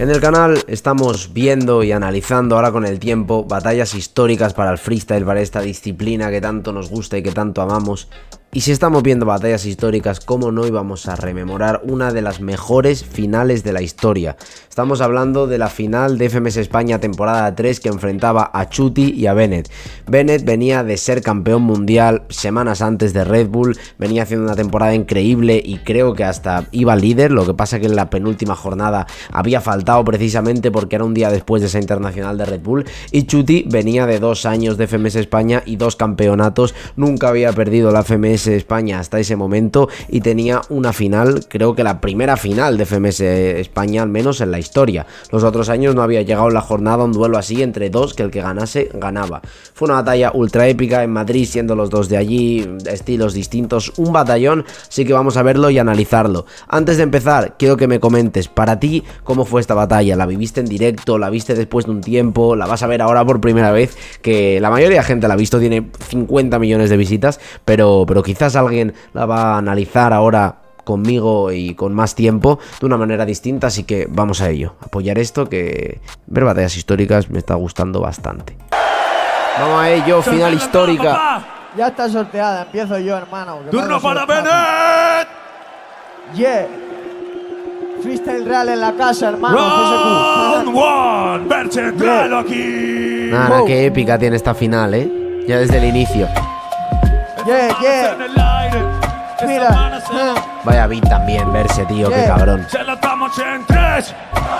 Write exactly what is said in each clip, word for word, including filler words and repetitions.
En el canal estamos viendo y analizando ahora con el tiempo batallas históricas para el freestyle, para esta disciplina que tanto nos gusta y que tanto amamos. Y si estamos viendo batallas históricas, ¿cómo no íbamos a rememorar una de las mejores finales de la historia? Estamos hablando de la final de F M S España temporada tres que enfrentaba a Chuty y a Bennett. Bennett venía de ser campeón mundial semanas antes de Red Bull, venía haciendo una temporada increíble y creo que hasta iba líder, lo que pasa que en la penúltima jornada había faltado precisamente porque era un día después de esa internacional de Red Bull. Y Chuty venía de dos años de F M S España y dos campeonatos, nunca había perdido la F M S España hasta ese momento y tenía una final, creo que la primera final de F M S España al menos en la historia. Los otros años no había llegado en la jornada un duelo así entre dos que el que ganase ganaba. Fue una batalla ultra épica en Madrid, siendo los dos de allí, estilos distintos, un batallón, así que vamos a verlo y analizarlo. Antes de empezar, quiero que me comentes, para ti, ¿cómo fue esta batalla? ¿La viviste en directo? ¿La viste después de un tiempo? ¿La vas a ver ahora por primera vez? Que la mayoría de gente la ha visto, tiene cincuenta millones de visitas, pero, pero quizás alguien la va a analizar ahora conmigo y con más tiempo de una manera distinta, así que vamos a ello, apoyar esto, que ver batallas históricas me está gustando bastante. Vamos a ello, final histórica. Ya está sorteada, empiezo yo, hermano. Turno para Bennett. Yeah. Freestyle real en la casa, hermano. Round one, Berche, tráelo aquí. Nada, nada, qué épica tiene esta final, eh. Ya desde el inicio. Yeah, yeah. Mira. Vaya beat también, verse, tío, Yeah. qué cabrón. Se lo damos en tres.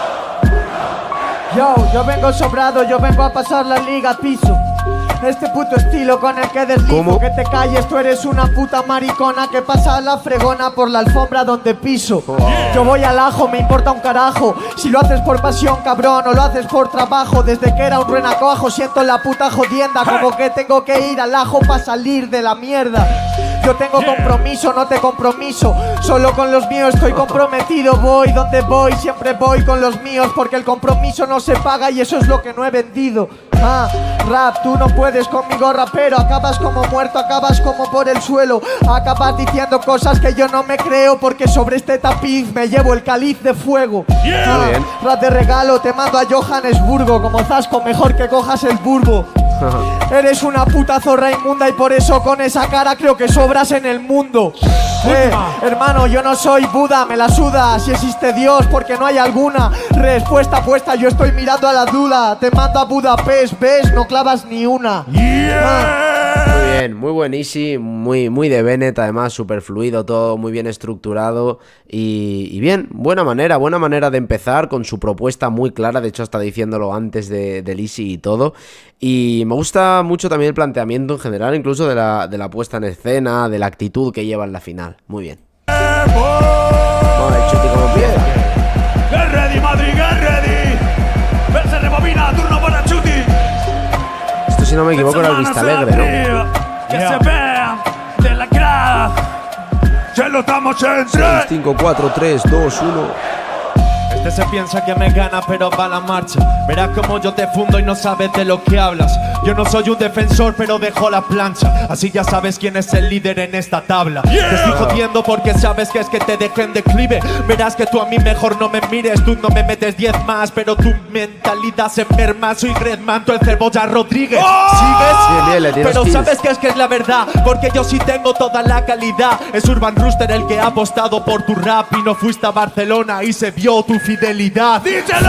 Yo, yo vengo sobrado, yo vengo a pasar la liga piso. Este puto estilo con el que deslizo. ¿Cómo? Que te calles, tú eres una puta maricona que pasa la fregona por la alfombra donde piso. Yeah. Yo voy al ajo, me importa un carajo. Si lo haces por pasión, cabrón, o lo haces por trabajo. Desde que era un renacuajo siento la puta jodienda. Como que tengo que ir al ajo para salir de la mierda. Yo tengo compromiso, no te compromiso. Solo con los míos estoy comprometido. Voy donde voy, siempre voy con los míos. Porque el compromiso no se paga y eso es lo que no he vendido. Ah, rap, tú no puedes conmigo, rapero. Acabas como muerto, acabas como por el suelo. Acabas diciendo cosas que yo no me creo. Porque sobre este tapiz me llevo el cáliz de fuego. Yeah. Ah, Bien. rap de regalo, te mando a Johannesburgo. Como Zasco, mejor que cojas el burbo. Eres una puta zorra inmunda y por eso con esa cara creo que sobras en el mundo. Eh, hermano, yo no soy Buda, me la suda si existe Dios porque no hay alguna respuesta puesta. Yo estoy mirando a la duda, te mando a Budapest, ves, no clavas ni una. Yeah. Muy bien, muy buen easy, muy, muy de Bennett, además súper fluido todo, muy bien estructurado y, y bien, buena manera, buena manera de empezar con su propuesta muy clara, de hecho hasta diciéndolo antes de, del easy y todo. Y me gusta mucho también el planteamiento en general, incluso de la, de la puesta en escena, de la actitud que lleva en la final, muy bien. Vamos a ver, Chuty, cómo empieza. Get ready, Madrid, get ready. Verse rebobina, turno para Chuty. Esto, si no me equivoco, era el Vista Alegre, ¿no? Que se vean de la grada. Se lo damos en tres. cinco, cuatro, tres, dos, uno. Este se piensa que me gana pero va a la marcha. Verás como yo te fundo y no sabes de lo que hablas. Yo no soy un defensor pero dejo la plancha. Así ya sabes quién es el líder en esta tabla. Yeah. Te estoy jodiendo porque sabes que es que te dejé en declive. Verás que tú a mí mejor no me mires. Tú no me metes diez más pero tu mentalidad se merma. Soy Redman, tú el Cebolla Rodríguez. Oh. ¿Sigues? Bien, bien, le tienes Pero skills. sabes que es que es la verdad porque yo sí tengo toda la calidad. Es Urban Rooster el que ha apostado por tu rap y no fuiste a Barcelona y se vio tu fidelidad. ¡Díselo!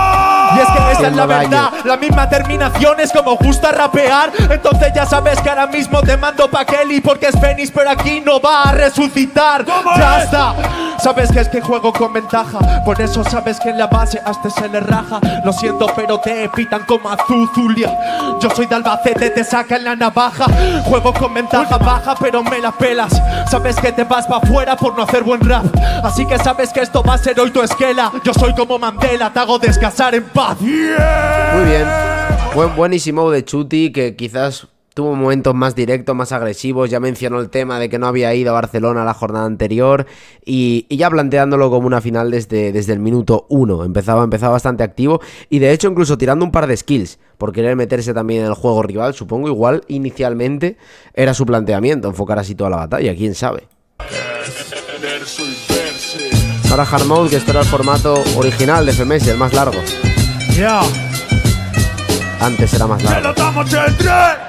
Y es que esa es la Haciendo daño. verdad, la misma terminación es como gusta rapear. Entonces ya sabes que ahora mismo te mando pa' Kelly porque es Fenix pero aquí no va a resucitar. ¿Cómo Ya es? está. Sabes que es que juego con ventaja, por eso sabes que en la base hasta se le raja. Lo siento pero te pitan como a Zuzulia. Yo soy de Albacete, te sacan la navaja. Juego con ventaja baja pero me la pelas. Sabes que te vas pa' afuera por no hacer buen rap. Así que sabes que esto va a ser hoy tu esquela. Yo soy como Mandela, te hago descansar en paz. Yeah. Muy bien, buen, buenísimo de Chuty, que quizás tuvo momentos más directos, más agresivos. Ya mencionó el tema de que no había ido a Barcelona la jornada anterior y, y ya planteándolo como una final desde, desde el minuto uno. Empezaba, empezaba bastante activo y de hecho incluso tirando un par de skills por querer meterse también en el juego rival. Supongo igual inicialmente era su planteamiento, enfocar así toda la batalla, quién sabe. Verso y verse. Ahora Hard Mode, que esto era el formato original de F M S, el más largo. Yeah. Antes era más Se lo largo. damos el tren.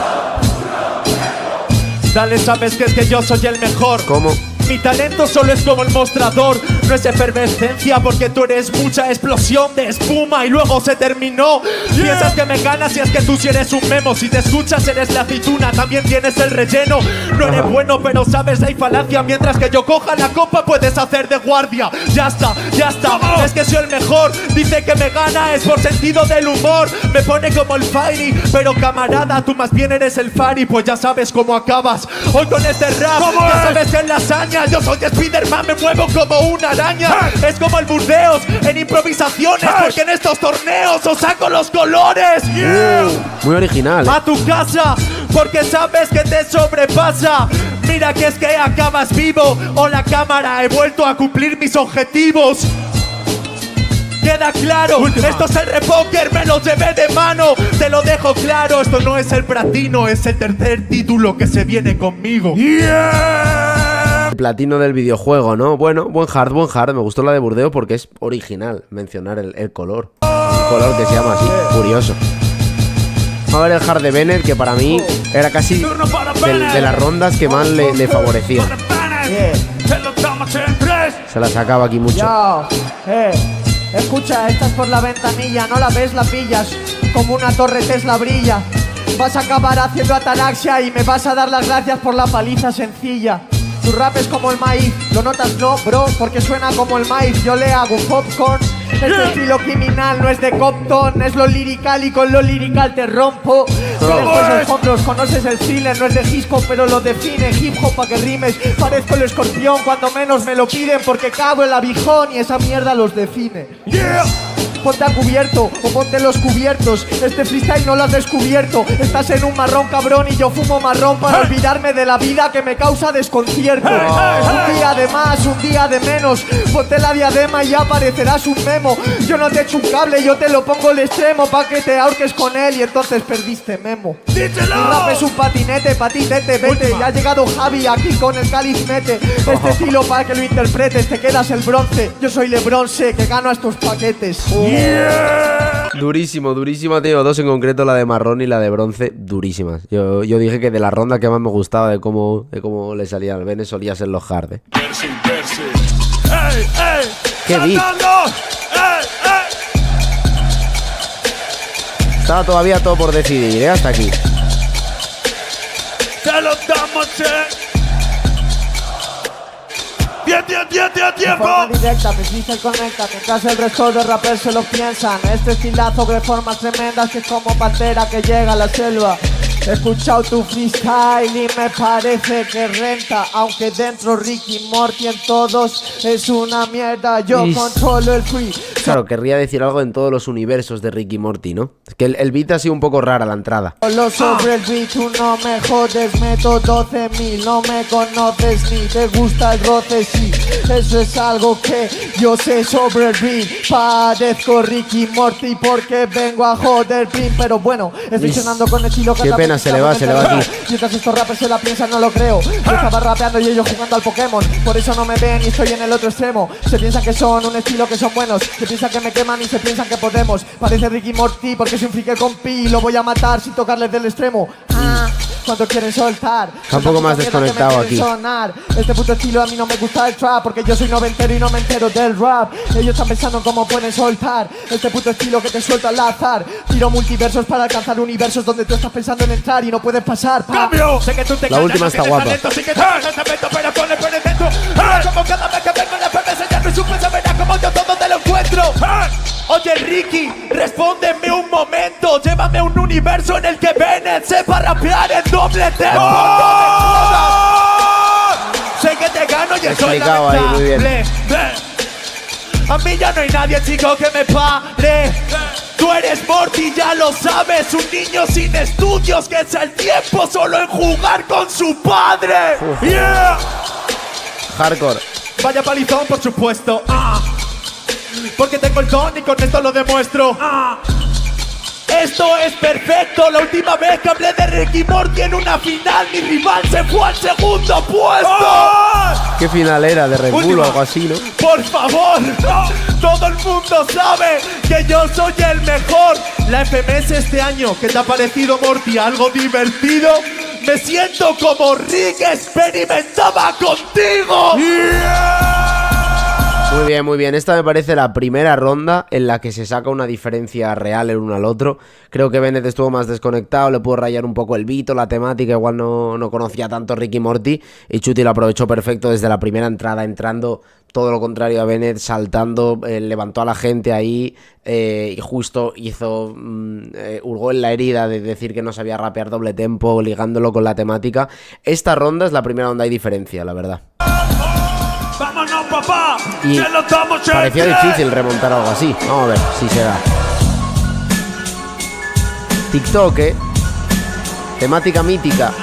Dale, sabes que es que yo soy el mejor. ¿Cómo? Mi talento solo es como el mostrador. No es efervescencia porque tú eres mucha explosión de espuma y luego se terminó. Yeah. Piensas que me ganas y es que tú sí eres un memo. Si te escuchas eres la aceituna, también tienes el relleno. No eres bueno pero sabes hay falacia. Mientras que yo coja la copa puedes hacer de guardia. Ya está, ya está, ¿Cómo? es que soy el mejor. Dice que me gana es por sentido del humor. Me pone como el Fairy, pero camarada tú más bien eres el Fari. Pues ya sabes cómo acabas hoy con este rap. ¿Cómo Ya es? sabes que en lasaña yo soy Spiderman, me muevo como una araña. Hey. Es como el Burdeos en improvisaciones, Hey. porque en estos torneos os saco los colores. Yeah. Muy original, ¿eh? A tu casa, porque sabes que te sobrepasa. Mira que es que acabas vivo. Hola cámara, he vuelto a cumplir mis objetivos. Queda claro, Última. esto es el repóker, me lo llevé de mano. Te lo dejo claro, esto no es el platino, es el tercer título que se viene conmigo. Yeah. El platino del videojuego, ¿no? Bueno, buen hard, buen hard. Me gustó la de Burdeos porque es original mencionar el, el color. Un color que se llama así, curioso. Vamos a ver el hard de Bennett, que para mí era casi Turno para de, Bennett. de las rondas que más le, le favorecían. Para Yeah. Bennett. Se lo damos en tres. Se la sacaba aquí mucho. Yo, eh, escucha, estás por la ventanilla, no la ves, la pillas, como una torre Tesla brilla. Vas a acabar haciendo ataraxia y me vas a dar las gracias por la paliza sencilla. Tu rap es como el maíz, lo notas no, bro, porque suena como el maíz. Yo le hago popcorn. Este estilo criminal no es de Compton, es lo lirical y con lo lirical te rompo. Tienes los hombros, conoces el thriller, no es de hip hop pero lo define. Hip hop pa' que rimes, parezco el escorpión cuando menos me lo piden porque cago el abijón y esa mierda los define. Yeah. Ponte a cubierto o ponte los cubiertos. Este freestyle no lo has descubierto. Estás en un marrón cabrón y yo fumo marrón para olvidarme de la vida que me causa desconcierto. Un día de más, un día de menos. Ponte la diadema y ya aparecerás un memo. Yo no te echo un cable, yo te lo pongo al extremo pa' que te ahorques con él y entonces perdiste memo. Díselo. Mi rap es un patinete, patitete, vete. Última. Ya ha llegado Javi aquí con el cáliz mete. Este estilo para que lo interpretes, te quedas el bronce. Yo soy Lebron, sé que gano a estos paquetes. Yeah. Durísimo, durísimo, tío. Dos en concreto, la de marrón y la de bronce, durísimas. Yo, yo dije que de la ronda que más me gustaba de cómo, de cómo le salía al Bennett solía ser los hard, ¿eh? Ey, ey. Qué beat. Saltando. Ey, ey. Estaba todavía todo por decidir, ¿eh? Hasta aquí. Se lo damos en diez, diez, diez, diez, De tiempo. forma directa, me dice conecta, mientras el resto de rappers se lo piensan. Este estilazo de formas tremendas que es como pantera que llega a la selva. He escuchado tu freestyle y me parece que renta. Aunque dentro Ricky Morty en todos es una mierda. Yo Is. controlo el free. Claro, querría decir algo en todos los universos de Ricky Morty, ¿no? Es que el, el beat ha sido un poco rara la entrada. Solo sobre el beat, tú no me jodes, meto doce mil, no me conoces ni te gusta el roce, sí. Eso es algo que yo sé sobre el beat. Parezco Ricky Morty porque vengo a joder pin. Pero bueno, estoy Is. sonando con estilo que Qué pena, se le va, se le va aquí. Mientras estos rappers se la piensan, no lo creo. Yo estaba rapeando y ellos jugando al Pokémon. Por eso no me ven y estoy en el otro extremo. Se piensan que son un estilo que son buenos. Se piensan que me queman y se piensan que podemos. Parece Ricky Morty porque soy un freaker con pi. Lo voy a matar sin tocarles del extremo. Ah, cuando quieren soltar. Está un poco más Esta puta mierda desconectado que me quieren aquí. sonar. Este puto estilo a mí no me gusta el trap porque yo soy noventero y no me entero del rap. Ellos están pensando en cómo pueden soltar este puto estilo que te suelta al azar. Tiro multiversos para alcanzar universos donde tú estás pensando en entrar y no puedes pasar. Pa. Cambio. Sé que tú te La callas, última no está tienes guapa. talento, sí que tienes talento, pero con el pene dentro. Ahora como cada vez que vengo en la P M S ya no es un peso, verás como yo todo te lo encuentro. Oye Ricky, respóndeme un momento. Llévame a un universo en el que Bennett sepa rapear en doble tempo. No me jodas. Sé que te gano y estoy Explicado ahí, muy bien. lamentable. A mí ya no hay nadie, chico, que me pare. Tú eres Morty, ya lo sabes. Un niño sin estudios que echa el tiempo solo en jugar con su padre. Yeah. Hardcore. Vaya palizón, por supuesto. Ah. Porque tengo el don y con esto lo demuestro. Ah. Esto es perfecto. La última vez que hablé de Ricky Morty en una final, mi rival se fue al segundo puesto. ¡Oh! ¿Qué final era? ¿De Red Bull o algo así, no? Por favor, no. Todo el mundo sabe que yo soy el mejor. La F M S este año, ¿qué te ha parecido, Morty? ¿Algo divertido? Me siento como Rick experimentaba contigo. Yeah. Muy bien, muy bien. Esta me parece la primera ronda en la que se saca una diferencia real el uno al otro. Creo que Bennett estuvo más desconectado, le pudo rayar un poco el beat, la temática, igual no, no conocía tanto Ricky Morty. Y Chuty lo aprovechó perfecto desde la primera entrada, entrando todo lo contrario a Bennett, saltando, eh, levantó a la gente ahí eh, y justo hizo, mm, eh, hurgó en la herida de decir que no sabía rapear doble tempo, ligándolo con la temática. Esta ronda es la primera donde hay diferencia, la verdad. Vámonos, papá. Y que lo damos en parecía tres. difícil remontar algo así. Vamos a ver si se da. TikTok, eh. Temática mítica.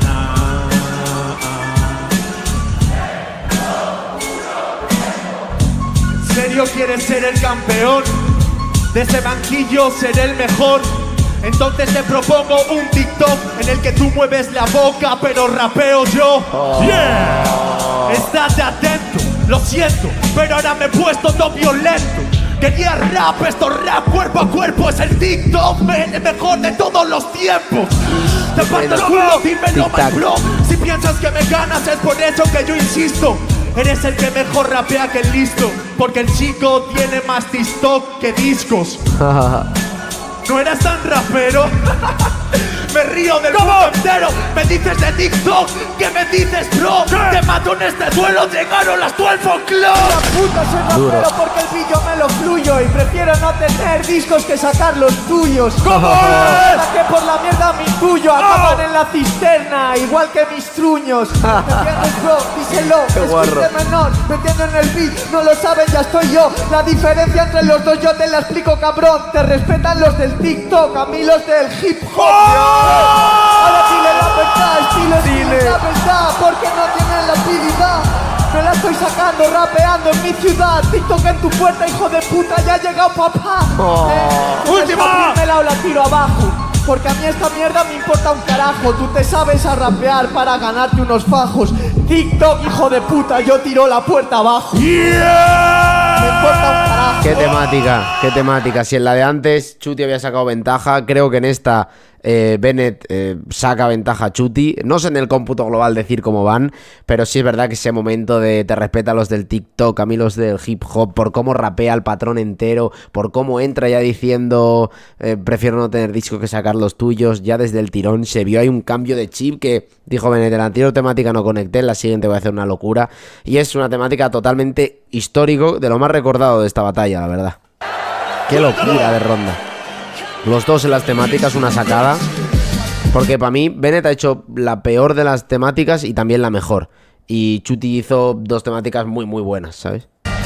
¿En serio quieres ser el campeón? De ese banquillo seré el mejor. Entonces te propongo un TikTok en el que tú mueves la boca, pero rapeo yo. Oh. Yeah. Estate atento, lo siento, pero ahora me he puesto todo violento. Quería rap, esto rap cuerpo a cuerpo, es el TikTok, men, el mejor de todos los tiempos. Te parto el culo, dímelo, my bro. Si piensas que me ganas es por eso que yo insisto. Eres el que mejor rapea que el listo, porque el chico tiene más TikTok que discos. ¿No eras tan rapero? Me río del mundo entero. Me dices de TikTok, ¿qué me dices, bro? ¿Qué? Te mato en este duelo, llegaron las doce O'Clock. La puta soy Duro. rapero porque el pillo me lo fluyo y prefiero no tener discos que sacar los tuyos. ¿Cómo La es? que por la mierda mi tuyo acaban en la cisterna, igual que mis truños. ¿Me entiendes, bro? Díselo, Qué guarro. escuche menor, me entiendo en el beat, no lo saben, ya estoy yo. La diferencia entre los dos yo te la explico, cabrón. Te respetan los del TikTok, a mí los del hip hop. Ahora dile la verdad, estilo es Dile. la verdad, porque no tienen la habilidad. Me la estoy sacando, rapeando en mi ciudad. TikTok en tu puerta, hijo de puta, ya ha llegado papá. Oh. Eh, Última. Me la la tiro abajo, porque a mí esta mierda me importa un carajo. Tú te sabes a rapear para ganarte unos fajos. TikTok, hijo de puta, yo tiro la puerta abajo. Me importa un carajo. Qué temática, qué temática. Si en la de antes Chuty había sacado ventaja, creo que en esta eh, Bennett eh, saca ventaja a Chuty. No sé en el cómputo global decir cómo van, pero sí es verdad que ese momento de te respeta a los del TikTok, a mí los del hip hop, por cómo rapea el patrón entero, por cómo entra ya diciendo eh, prefiero no tener disco que sacar los tuyos, ya desde el tirón se vio ahí un cambio de chip que dijo Bennett, en la anterior temática no conecté, en la siguiente voy a hacer una locura. Y es una temática totalmente histórico, de lo más recordado de esta batalla, la verdad. Qué locura de ronda. Los dos en las temáticas, una sacada. Porque para mí Bennett ha hecho la peor de las temáticas y también la mejor. Y Chuty hizo dos temáticas muy muy buenas, ¿sabes?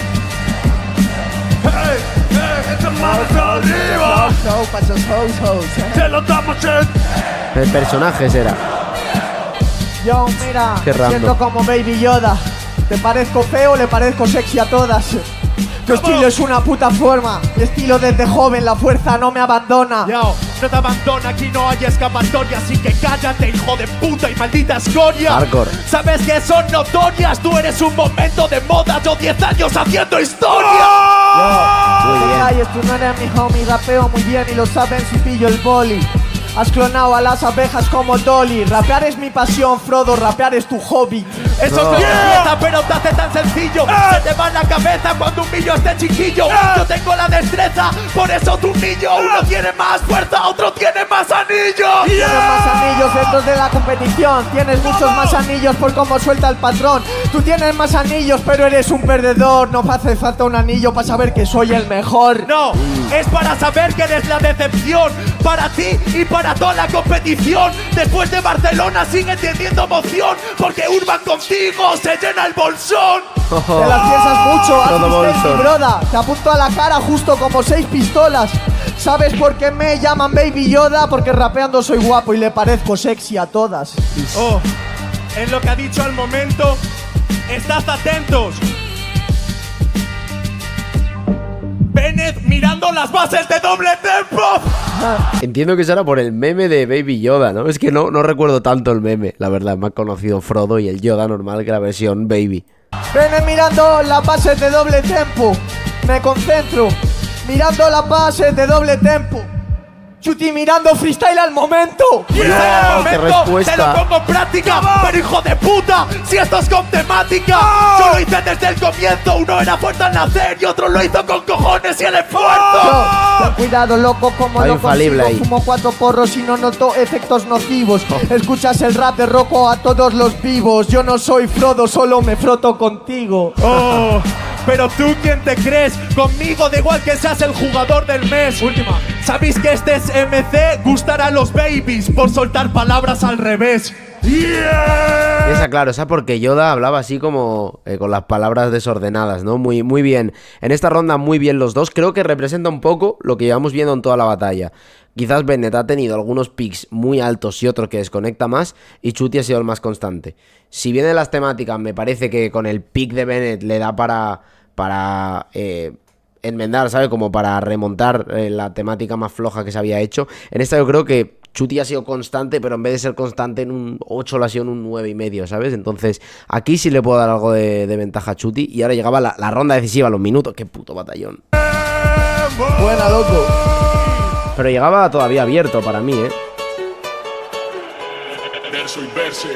Hey, hey, esta manos arriba. Te lo damos en. El personaje será. Yo, mira, Qué me random. siento como Baby Yoda. ¿Te parezco feo o le parezco sexy a todas? Tu estilo es una puta forma. Mi estilo desde joven, la fuerza no me abandona. Yo, no te abandona, aquí no hay escapatoria. Así que cállate, hijo de puta y maldita escoria. Hardcore. Sabes que son notorias. Tú eres un momento de moda. Yo diez años haciendo historia. Muy bien. Ay, tú no eres mi homie, rapeo muy bien y lo saben si pillo el boli. Has clonado a las abejas como Dolly. Rapear es mi pasión, Frodo, rapear es tu hobby. Eso No. es yeah. Pero te hace tan sencillo. Se te va en la cabeza cuando un niño esté chiquillo. Yo tengo la destreza, por eso tu niño. Uno tiene más fuerza, otro tiene más anillos. Tienes más anillos dentro de la competición. Tienes muchos más anillos por cómo suelta el patrón. Tú tienes más anillos, pero eres un perdedor. No hace falta un anillo para saber que soy el mejor. No, es para saber que eres la decepción. Para ti y para toda la competición. Después de Barcelona sigue teniendo emoción, porque Urban contigo se llena el bolsón. Te las piensas mucho, Todo asistente, bolso. broda. Te apunto a la cara justo como seis pistolas. ¿Sabes por qué me llaman Baby Yoda? Porque rapeando soy guapo y le parezco sexy a todas. Oh, en lo que ha dicho al momento, estad atentos. Bennett mirando las bases de doble tempo. Entiendo que será por el meme de Baby Yoda, ¿no? Es que no, no recuerdo tanto el meme, la verdad. Me ha conocido Frodo y el Yoda normal que la versión Baby. Bennett mirando las bases de doble tempo. Me concentro. Mirando las bases de doble tempo. Chuti mirando freestyle al momento. Yeah, no, qué respuesta. Te lo pongo en práctica, pero hijo de puta, si esto es con temática. Oh. Yo lo hice desde el comienzo. Uno era fuerte al nacer y otro lo hizo con cojones y el esfuerzo. Oh. Ten cuidado, loco, como Hay lo consigo. Ahí. Fumo cuatro porros y no noto efectos nocivos. Oh. Escuchas el rap de Rocco a todos los vivos. Yo no soy Frodo, solo me froto contigo. Oh. Pero tú, ¿quién te crees? Conmigo da igual que seas el jugador del mes. Última. ¿Sabéis que este es M C? Gustará a los babies por soltar palabras al revés. Yeah. Esa, claro, esa porque Yoda hablaba así como eh, con las palabras desordenadas, ¿no? Muy, muy bien. En esta ronda muy bien los dos. Creo que representa un poco lo que llevamos viendo en toda la batalla. Quizás Bennett ha tenido algunos picks muy altos y otros que desconecta más, y Chuti ha sido el más constante. Si bien en las temáticas me parece que con el pick de Bennett le da para... para eh, enmendar, ¿sabes? Como para remontar eh, la temática más floja que se había hecho. En esta yo creo que Chuti ha sido constante, pero en vez de ser constante en un ocho, lo ha sido en un nueve y medio, ¿sabes? Entonces aquí sí le puedo dar algo de, de ventaja a Chuti. Y ahora llegaba la, la ronda decisiva, los minutos. ¡Qué puto batallón! Buena, loco. Pero llegaba todavía abierto para mí, ¿eh? Verso y verse.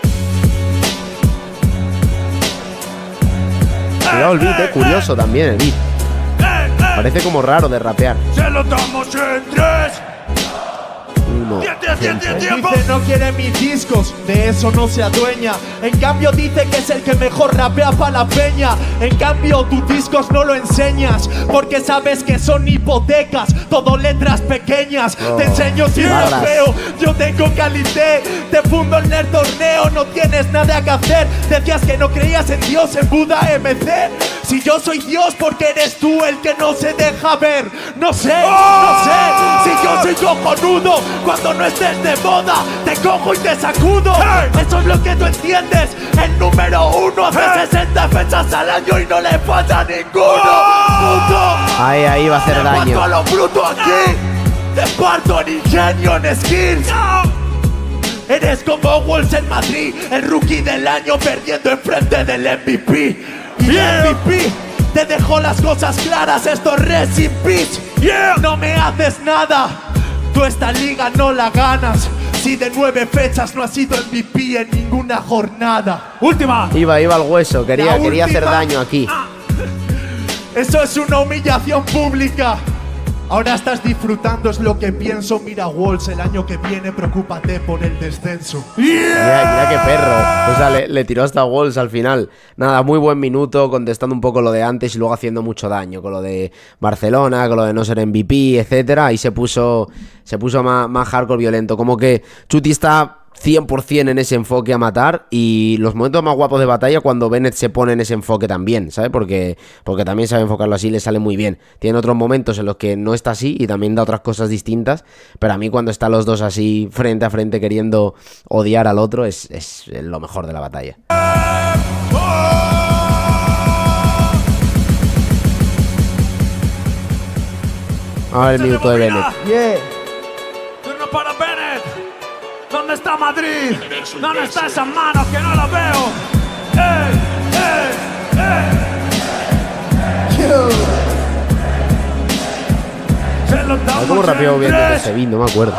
Cuidado el beat, eh, curioso también el beat. Parece como raro de rapear. Se lo damos en tres. Uno. Dice no quiere mis discos, de eso no se adueña. En cambio dice que es el que mejor rapea pa' la peña. En cambio tus discos no lo enseñas, porque sabes que son hipotecas, todo letras pequeñas. Oh, te enseño si eres feo, yo tengo calité. Te fundo en el torneo, no tienes nada que hacer. Decías que no creías en Dios, en Buda M C. Si yo soy Dios, porque eres tú el que no se deja ver. No sé, no sé, si yo soy cojonudo. Cuando no estés de moda, te cojo y te sacudo. Hey. Eso es lo que tú entiendes. El número uno hace hey. sesenta fechas al año y no le falla ninguno. Oh. Puto. Ahí, ahí va a hacer te daño. Te parto a lo bruto aquí. Te parto en ingenio, en skills. No. Eres como Wolves en Madrid, el rookie del año perdiendo enfrente del M V P. Y yeah. el M V P te dejó las cosas claras. Esto es rest in peace. Yeah. No me haces nada. Tú esta liga no la ganas si de nueve fechas no has sido M V P en ninguna jornada. Última. Iba, iba al hueso, quería, quería hacer daño aquí. Eso es una humillación pública. Ahora estás disfrutando, es lo que pienso. Mira Wolves, el año que viene preocúpate por el descenso. Yeah. Mira, mira qué perro. O sea, le, le tiró hasta Wolves al final. Nada, muy buen minuto, contestando un poco lo de antes y luego haciendo mucho daño con lo de Barcelona, con lo de no ser M V P, etcétera. Y se puso, se puso más, más hardcore violento. Como que Chuti está cien por cien en ese enfoque a matar, y los momentos más guapos de batalla cuando Bennett se pone en ese enfoque también, ¿sabes? Porque, porque también sabe enfocarlo así, le sale muy bien. Tiene otros momentos en los que no está así y también da otras cosas distintas, pero a mí cuando están los dos así frente a frente queriendo odiar al otro es, es lo mejor de la batalla. A ver el minuto de Bennett. Yeah. Turno para Bennett. ¿Dónde está Madrid? ¿Dónde está esas manos que no las veo? ¡Ey! ¡Ey! ¡Ey! Se lo damos. ¿Cómo rapeó bien desde ese beat? No me acuerdo.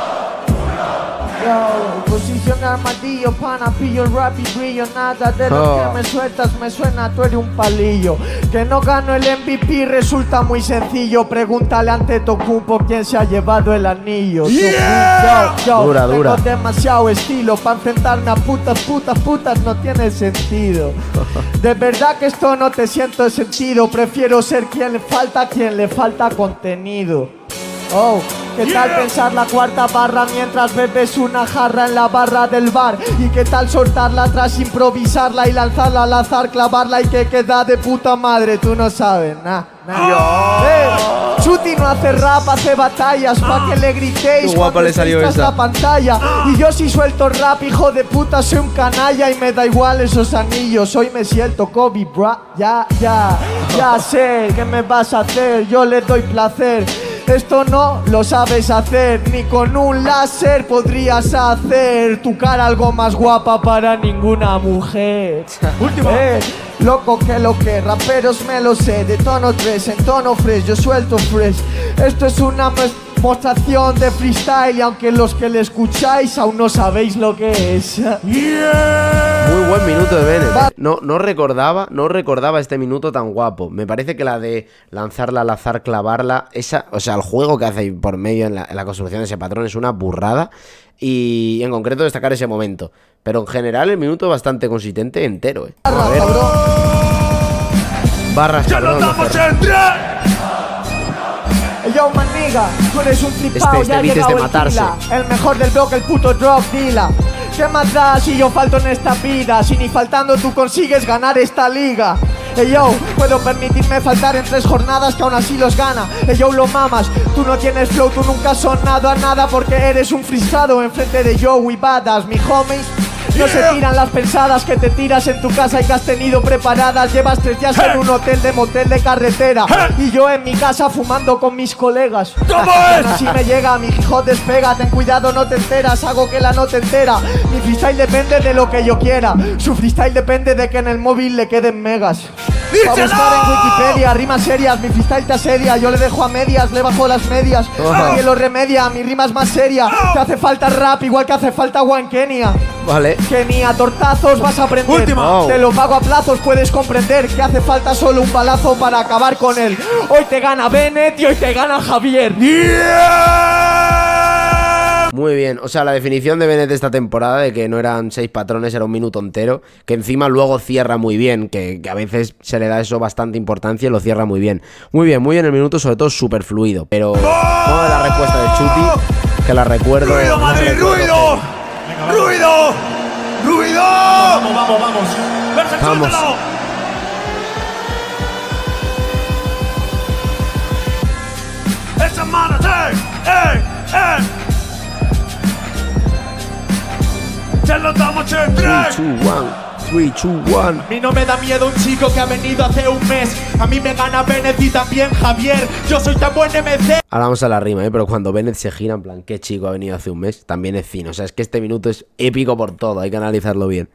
Yo, posición armadillo, pana, pillo el rap y brillo. Nada de lo Oh. que me sueltas me suena, tú eres un palillo. Que no gano el M V P resulta muy sencillo. Pregúntale ante Tocumpo quién se ha llevado el anillo. Yeah. Yo, yo, Dura, tengo dura. demasiado estilo para enfrentarme a putas, putas, putas, no tiene sentido. De verdad que esto no te siento sentido. Prefiero ser quien le falta a quien le falta contenido. Oh, ¿qué tal Yeah. pensar la cuarta barra mientras bebes una jarra en la barra del bar? ¿Y qué tal soltarla tras improvisarla y lanzarla al azar, clavarla y que queda de puta madre? Tú no sabes, nah. Eh, Chuti no hace rap, hace batallas pa' que le gritéis Qué guapa cuando le salió existas esa. la pantalla. Y yo si suelto rap, hijo de puta, soy un canalla y me da igual esos anillos. Hoy me siento Kobe, bra, ya, ya, ya sé qué me vas a hacer, yo le doy placer. Esto no lo sabes hacer, ni con un láser podrías hacer tu cara algo más guapa para ninguna mujer. Último. Eh, loco que lo que, raperos me lo sé, de tono tres en tono fresh, yo suelto fresh. Esto es una demostración de freestyle y aunque los que le escucháis aún no sabéis lo que es. Yeah. Muy buen minuto de Bennett. Va- No, no recordaba, no recordaba este minuto tan guapo. Me parece que la de lanzarla al azar, clavarla, esa, o sea, el juego que hace por medio en la, en la construcción de ese patrón es una burrada. Y en concreto destacar ese momento. Pero en general el minuto bastante consistente entero, eh. A ver, Cabrón. barras, Ya cabrón. nos damos Ferran. entre. Yo, maniga, tú eres un flipao, Este- este ya ha beat es de llegado el matarse. Kila, el mejor del bloque, el puto drop dealer. ¿Qué más da si yo falto en esta vida? Si ni faltando tú consigues ganar esta liga. Ey yo, puedo permitirme faltar en tres jornadas que aún así los gana. Ey yo, lo mamas, tú no tienes flow, tú nunca has sonado a nada porque eres un frisado enfrente de Joey Badass, mi homies. No se tiran las pensadas que te tiras en tu casa y que has tenido preparadas. Llevas tres días en un hotel de motel de carretera y yo en mi casa fumando con mis colegas. ¿Cómo es? Así me llega, mi hijos despega. Ten cuidado, no te enteras, hago que la no te entera. Mi freestyle depende de lo que yo quiera. Su freestyle depende de que en el móvil le queden megas. Va a buscar en Wikipedia rimas serias, mi freestyle te asedia. Yo le dejo a medias, le bajo las medias. Nadie lo remedia, mi rima es más seria. Te hace falta rap igual que hace falta agua en Kenia. Vale. Kenia, tortazos vas a aprender. Última. Wow. Te lo pago a plazos, puedes comprender que hace falta solo un balazo para acabar con él. Hoy te gana Bennett y hoy te gana Javier. Yeah. Muy bien, o sea, la definición de Bennett de esta temporada de que no eran seis patrones, era un minuto entero, que encima luego cierra muy bien, que, que a veces se le da eso bastante importancia y lo cierra muy bien. Muy bien, muy bien el minuto, sobre todo súper fluido. Pero como de la respuesta de Chuti, que la recuerdo. Ruido, la Madrid, recuerdo ruido. Venga, vamos. Ruido. Ruido. Vamos, vamos, vamos. Verse, Vamos. suéltalo. Esas manos, ey, ey, ey. Ya nos damos entre. tres, dos, uno, tres, dos, uno. A mí no me da miedo un chico que ha venido hace un mes. A mí me gana Bennett y también Javier. Yo soy tan buen M C. Ahora vamos a la rima, ¿eh? Pero cuando Bennett se gira, en plan, qué chico ha venido hace un mes, también es fino. O sea, es que este minuto es épico por todo, hay que analizarlo bien.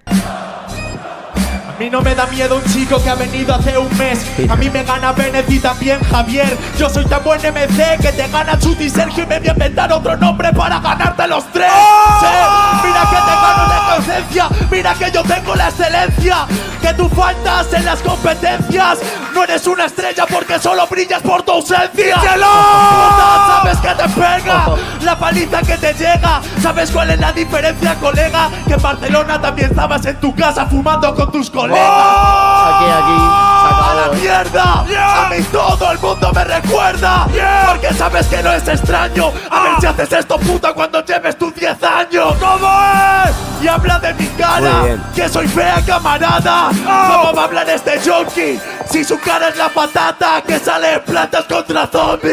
A mí no me da miedo un chico que ha venido hace un mes. A mí me gana Bennett y también Javier. Yo soy tan buen M C que te gana Chuti y Sergio y me voy a inventar otro nombre para ganarte los tres. Sí, mira que te gano de conciencia, mira que yo tengo la excelencia. Que tú faltas en las competencias. No eres una estrella porque solo brillas por tu ausencia. Puta, sabes que te pega la paliza que te llega. ¿Sabes cuál es la diferencia, colega? Que en Barcelona también estabas en tu casa fumando con tus colegas. Aquí, aquí, ¡A la sacado. mierda! Yeah. A mí todo el mundo me recuerda. Yeah. Porque sabes que no es extraño. A ver si haces esto, puta, cuando lleves tus diez años. ¿Cómo es? Y habla de mi cara, Muy bien. que soy fea camarada. ¿Cómo va a hablar este junkie? Si su cara es la patata que sale en plantas contra zombies.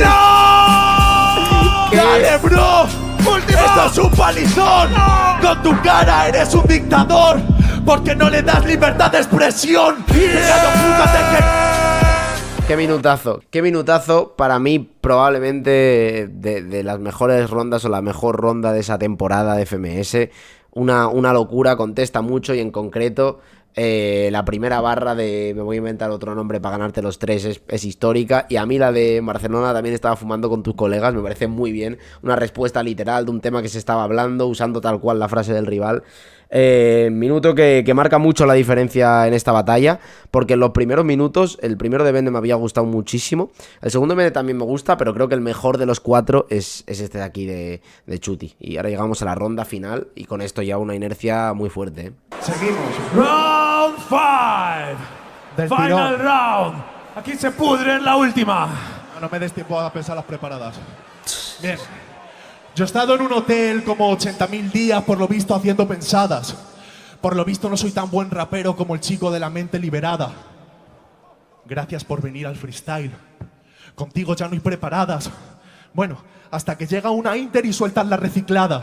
Dale, bro. Última. Esto es un palizón. Con tu cara eres un dictador. Porque no le das libertad de expresión. Pegado, fúgate que... Qué minutazo, qué minutazo para mí probablemente de, de las mejores rondas o la mejor ronda de esa temporada de F M S. Una, una locura, contesta mucho y en concreto eh, la primera barra de me voy a inventar otro nombre para ganarte los tres es, es histórica. Y a mí la de Barcelona también estaba fumando con tus colegas, me parece muy bien. Una respuesta literal de un tema que se estaba hablando usando tal cual la frase del rival. Eh, minuto que, que marca mucho la diferencia en esta batalla, porque en los primeros minutos el primero de Bennett me había gustado muchísimo, el segundo de Bennett también me gusta, pero creo que el mejor de los cuatro es, es este de aquí de, de Chuti. Y ahora llegamos a la ronda final y con esto ya una inercia muy fuerte, ¿eh? Seguimos. Round five. Del Final tirón. round. Aquí se pudre en la última. No, no me des tiempo a pensar las preparadas. Bien. Yo he estado en un hotel como ochenta mil días, por lo visto, haciendo pensadas. Por lo visto, no soy tan buen rapero como el chico de la mente liberada. Gracias por venir al freestyle. Contigo ya no hay preparadas. Bueno, hasta que llega una Inter y sueltas la reciclada.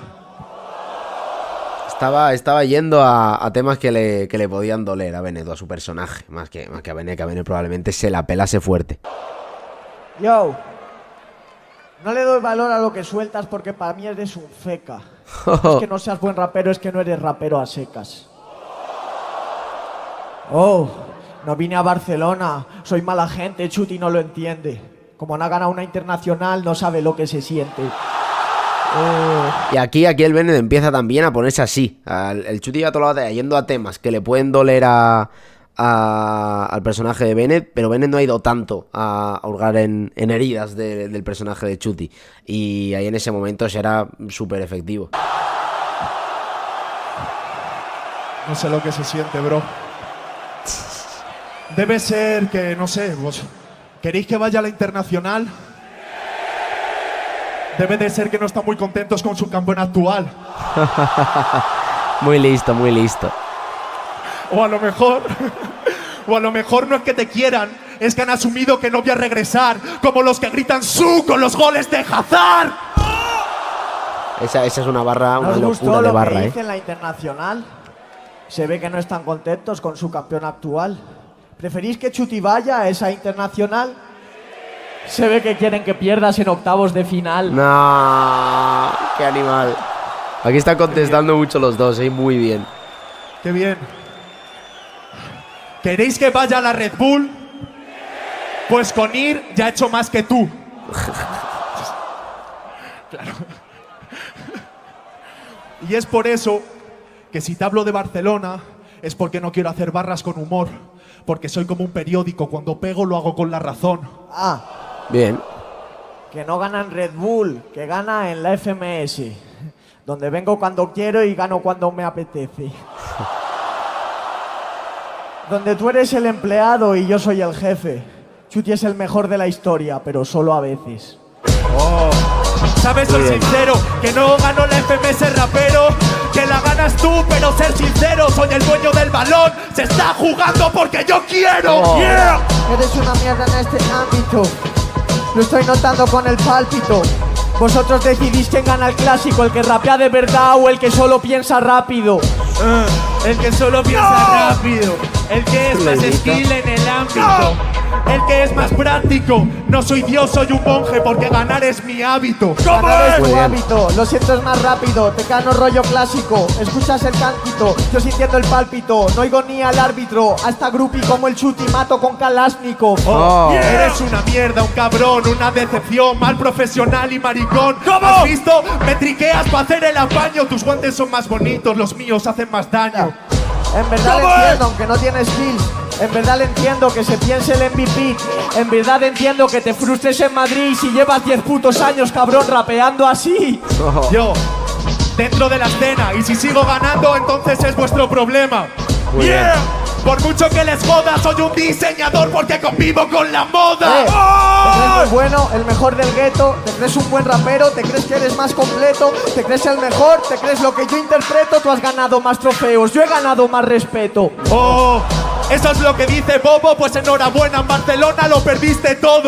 Estaba, estaba yendo a, a temas que le, que le podían doler a Bennett, a su personaje. Más que, más que a Bennett, que a Bennett probablemente se la pelase fuerte. Yo, no le doy valor a lo que sueltas porque para mí eres un feca. Es que no seas buen rapero, es que no eres rapero a secas. Oh, no vine a Barcelona, soy mala gente, Chuti no lo entiende. Como no ha ganado una internacional, no sabe lo que se siente. Oh. Y aquí, aquí el Bennett empieza también a ponerse así. El, el Chuti ya todo lo va yendo a temas que le pueden doler a, a, al personaje de Bennett, pero Bennett no ha ido tanto a, a hurgar en, en heridas de, del personaje de Chuti. Y ahí en ese momento será súper efectivo. No sé lo que se siente, bro. Debe ser que, no sé, vos queréis que vaya a la internacional. Debe de ser que no están muy contentos con su campeón actual. Muy listo, muy listo. O a lo mejor, o a lo mejor no es que te quieran, es que han asumido que no voy a regresar, como los que gritan su con los goles de Hazard. Esa, esa es una barra, una ¿Nos locura gustó de lo barra, que eh. hice en la internacional? Se ve que no están contentos con su campeón actual. ¿Preferís que Chuti vaya a esa internacional? Se ve que quieren que pierdas en octavos de final. No, qué animal. Aquí están contestando mucho los dos, ¿eh? Muy bien. Qué bien. ¿Queréis que vaya a la Red Bull? Pues con ir ya he hecho más que tú. Claro. Y es por eso que si te hablo de Barcelona es porque no quiero hacer barras con humor. Porque soy como un periódico, cuando pego lo hago con la razón. Ah, Bien. que no gana en Red Bull, que gana en la F M S, donde vengo cuando quiero y gano cuando me apetece. Donde tú eres el empleado y yo soy el jefe. Chuti es el mejor de la historia, pero solo a veces. Oh. ¿Sabes? Soy sincero, que no gano la F M S rapero, que la ganas tú, pero ser sincero, soy el dueño del balón, se está jugando porque yo quiero. Oh. Yeah. Eres una mierda en este ámbito, lo estoy notando con el pálpito. Vosotros decidís quién gana el clásico, el que rapea de verdad o el que solo piensa rápido. Uh, el que solo piensa no. rápido, el que es más skill en el ámbito, no. el que es más práctico. No soy Dios, soy un monje porque ganar es mi hábito. Ganar es tu hábito, lo siento es más rápido, te cano rollo clásico, escuchas el cántito, yo sintiendo el pálpito, no oigo ni al árbitro, hasta grupi como el Chuti mato con Kalashnikov. Oh, yeah. Eres una mierda, un cabrón, una decepción, mal profesional y maricón. ¿Cómo? ¿Has visto? Me triqueas para hacer el apaño, tus guantes son más bonitos, los míos hacen más daño. En verdad le entiendo, aunque no tienes skills. En verdad le entiendo que se piense el M V P. En verdad entiendo que te frustres en Madrid si llevas diez putos años, cabrón, rapeando así. Oh. Yo, dentro de la escena, y si sigo ganando, entonces es vuestro problema. Muy Yeah. bien. Por mucho que les joda, soy un diseñador porque convivo con la moda. Eh, ¡Oh! ¿Te crees muy bueno, el mejor del gueto? ¿Te crees un buen rapero? ¿Te crees que eres más completo? ¿Te crees el mejor? ¿Te crees lo que yo interpreto? Tú has ganado más trofeos, yo he ganado más respeto. Oh, eso es lo que dice Bobo, pues enhorabuena, en Barcelona lo perdiste todo.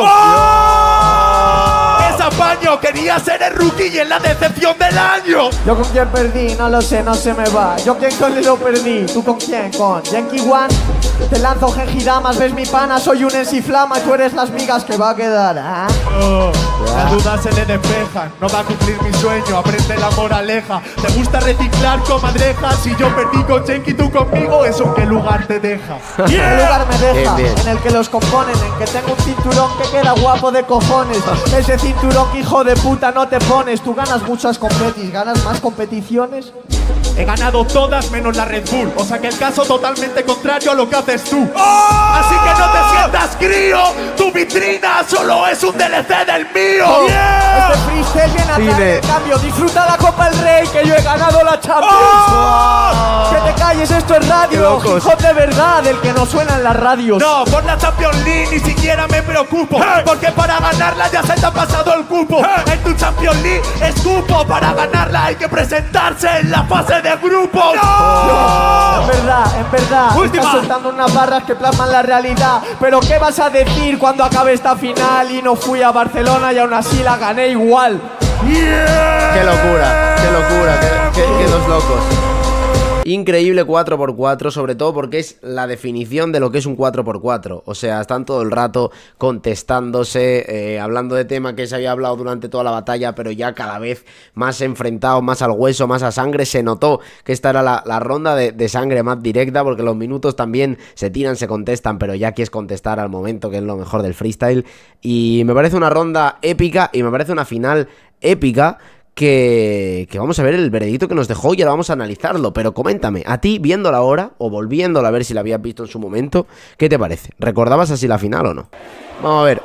¡Oh! ¡Es apaño! Quería ser el rookie y en la decepción del año. Yo con quién perdí, no lo sé, no se me va. Yo quién con lo perdí, tú con quién, con Yankee One. Te lanzo Gengidamas, ves mi pana, soy un ensiflama, tú eres las migas que va a quedar, ¿eh? Oh, las dudas se le despejan, no va a cumplir mi sueño, aprende la moraleja. Te gusta reciclar comadrejas, si yo perdí con Yankee, tú conmigo, ¿eso en qué lugar te deja? ¿En qué lugar me deja? Bien, bien. En el que los componen, en que tengo un cinturón que queda guapo de cojones. Ese cinturón que hijo de puta no te pones. Tú ganas muchas competis, ganas más competiciones. He ganado todas menos la Red Bull, o sea que el caso totalmente contrario a lo que haces tú. ¡Oh! Así que no te sientas crío, tu vitrina solo es un D L C del mío. Yeah. Este freestyle viene a traer Cine. el cambio. Disfruta la Copa del Rey, que yo he ganado la Champions. ¡Oh! Que te calles, esto es Qué radio. locos. Hip hop de verdad, el que no suena en las radios. No, por la Champions League ni siquiera me preocupo, Hey. porque para ganarla ya se te ha pasado el cupo. Hey. En tu Champions Champions League, escupo. Para ganarla hay que presentarse en la fase de grupos. ¡No! En verdad, en verdad, Última. estás soltando unas barras que plasman la realidad. Pero ¿qué vas a decir cuando acabe esta final? Y no fui a Barcelona y aún así la gané igual. Yeah. Qué locura, qué locura, qué, qué, qué dos locos. Increíble cuatro por cuatro, sobre todo porque es la definición de lo que es un cuatro por cuatro. O sea, están todo el rato contestándose, eh, hablando de tema que se había hablado durante toda la batalla, pero ya cada vez más enfrentados, más al hueso, más a sangre. Se notó que esta era la, la ronda de, de sangre más directa, porque los minutos también se tiran, se contestan, pero ya aquí es contestar al momento, que es lo mejor del freestyle. Y me parece una ronda épica y me parece una final épica. Que, que vamos a ver el veredicto que nos dejó y ahora vamos a analizarlo. Pero coméntame, a ti, viéndola ahora o volviéndola a ver si la habías visto en su momento, ¿qué te parece? ¿Recordabas así la final o no? Vamos a ver.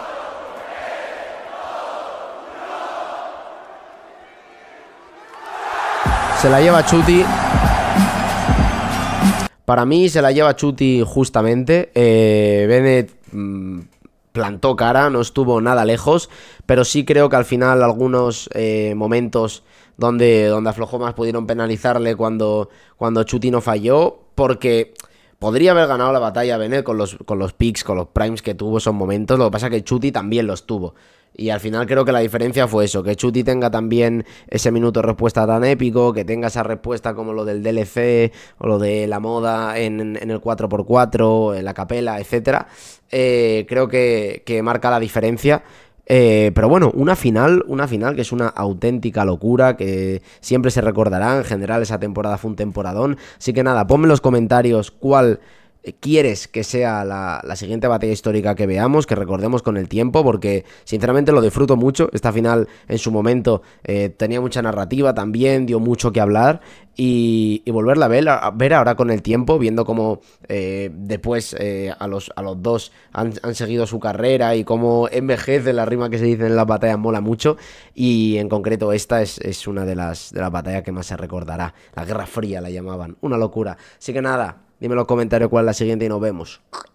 Se la lleva Chuti. Para mí se la lleva Chuti justamente. eh, Bennett mmm, plantó cara, no estuvo nada lejos, pero sí creo que al final algunos eh, momentos donde, donde aflojó más pudieron penalizarle cuando, cuando Chuti no falló, porque podría haber ganado la batalla Bennett con los, con los picks, con los primes que tuvo esos momentos. Lo que pasa es que Chuti también los tuvo. Y al final creo que la diferencia fue eso, que Chuti tenga también ese minuto de respuesta tan épico, que tenga esa respuesta como lo del D L C o lo de la moda en, en el cuatro por cuatro, en la capela, etcétera. Eh, creo que, que marca la diferencia. Eh, pero bueno, una final, una final que es una auténtica locura, que siempre se recordará. En general esa temporada fue un temporadón. Así que nada, ponme en los comentarios cuál quieres que sea la, la siguiente batalla histórica que veamos, que recordemos con el tiempo, porque sinceramente lo disfruto mucho. Esta final en su momento eh, tenía mucha narrativa también, dio mucho que hablar, y, y volverla a ver, a ver ahora con el tiempo, viendo cómo eh, después eh, a, los, a los dos han, han seguido su carrera y cómo envejece la rima que se dice en las batallas, mola mucho. Y en concreto esta es, es una de las, de las batallas que más se recordará. La Guerra Fría la llamaban, una locura. Así que nada, dime en los comentarios cuál es la siguiente y nos vemos.